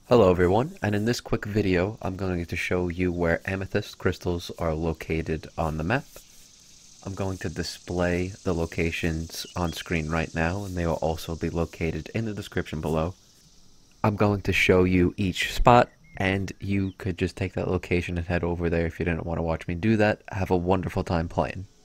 Hello everyone, and in this quick video I'm going to show you where amethyst crystals are located on the map. I'm going to display the locations on screen right now, and they will also be located in the description below. I'm going to show you each spot, and you could just take that location and head over there if you didn't want to watch me do that. Have a wonderful time playing.